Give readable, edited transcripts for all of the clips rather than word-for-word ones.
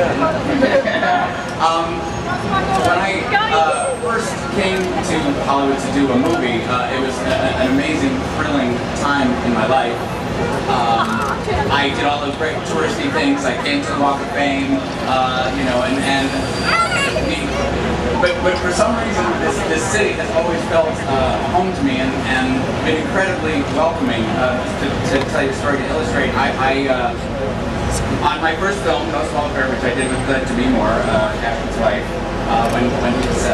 When I first came to Hollywood to do a movie, it was an amazing, thrilling time in my life. I did all those great touristy things. I came to the Walk of Fame, you know, but for some reason, this city has always felt home to me and been incredibly welcoming. To tell you a story, to illustrate, on my first film, No Small Affair, which I did with Glad to Be More, Ashton's wife, when he was 7.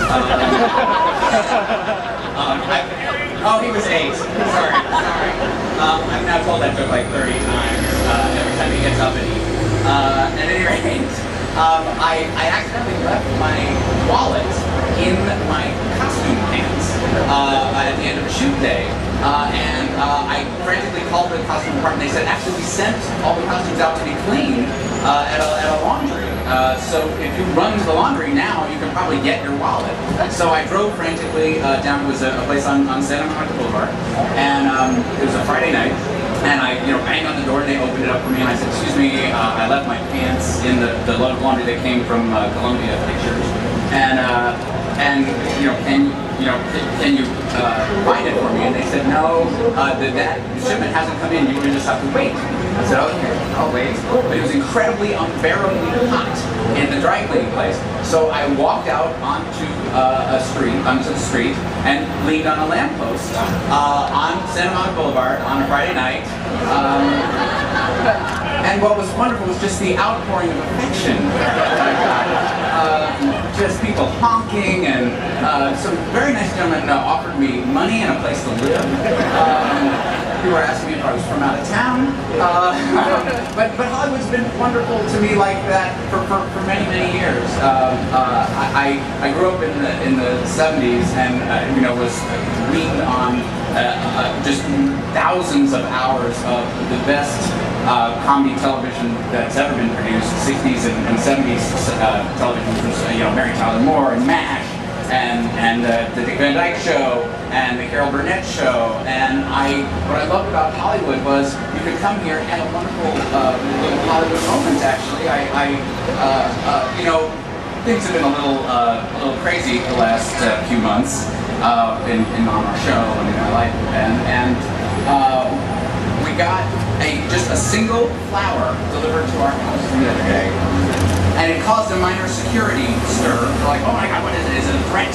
Oh, he was 8. Sorry. I've now told that joke like 30 times every time he gets up and eats. At any rate, I accidentally left my wallet in my costume pants at the end of a shoot day. I frantically called the costume department. They said, actually, we sent all the costumes out to be cleaned at a laundry. So if you run to the laundry now, you can probably get your wallet. So I drove frantically down to a place on Santa Monica Boulevard, and it was a Friday night. And I, banged on the door, and they opened it up for me, and I said, excuse me, I left my pants in the load of laundry that came from Columbia Pictures. And can you find it for me? And they said, no, that shipment hasn't come in. You just have to wait. I said, okay, I'll wait. But it was incredibly, unbearably hot in the dry cleaning place. So I walked out onto the street, and leaned on a lamppost on Santa Monica Boulevard on a Friday night. And what was wonderful was just the outpouring of affection that I got. Just people honking, and some very nice gentlemen offered me money and a place to live. People were asking me if I was from out of town. But Hollywood's been wonderful to me like that for many, many years. I grew up in the 70s and was weaned on just thousands of hours of the best comedy television that's ever been produced. 60s and 70s television, which was Mary Tyler Moore and MASH and the Dick Van Dyke Show and the Carol Burnett Show. And what I loved about Hollywood was you could come here and have a wonderful little Hollywood moment. Actually, things have been a little crazy the last few months on our show and in my life, and we got just a single flower delivered to our house the other day, and it caused a minor security stir. We're like, oh my God, what is it? Is it a threat?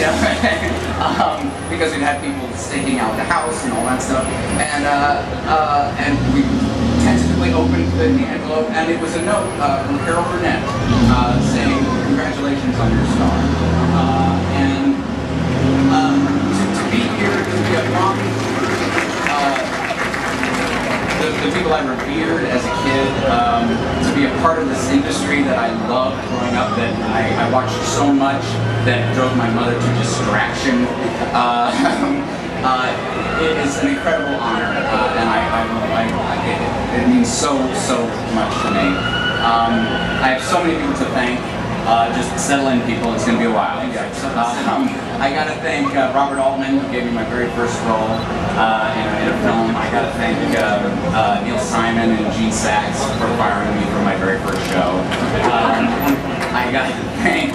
Because we'd had people staking out the house and all that stuff, and we tentatively opened the envelope, and it was a note from Carol Burnett saying, congratulations on your star. To be here, to be among the people I revered as a kid, to be a part of this industry that I loved growing up, that I watched so much that drove my mother to distraction. It is an incredible honor, and it means so much to me. I have so many people to thank. Just settle in, people. It's going to be a while. I got to thank Robert Altman, who gave me my very first role in a film. I got to thank Neil Simon and Gene Saks for firing me for my very first show. I got to thank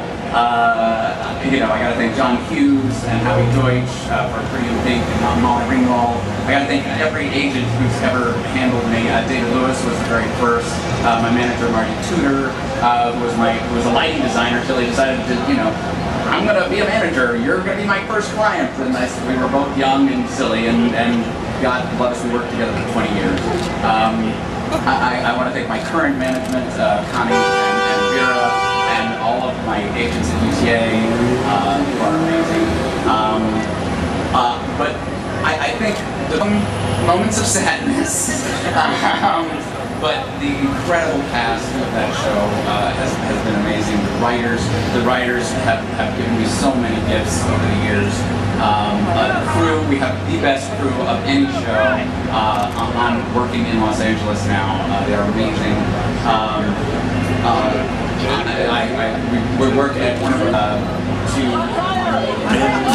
I got to thank John Hughes and Howie Deutsch for Pretty in Pink and Molly Ringwald. I got to thank every agent who's ever handled me. David Lewis was the very first. My manager, Marty Tudor, who was a lighting designer till he decided to, I'm going to be a manager. You're going to be my first client. And we were both young and silly, and God bless us, we worked together for 20 years. I want to thank my current management, Connie and Vera, and all of my agents at UTA, who are amazing. But I think the moments of sadness, but the incredible cast of that show has been amazing. The writers have given me so many gifts over the years. The crew, we have the best crew of any show on working in Los Angeles now. They are amazing. We work at one of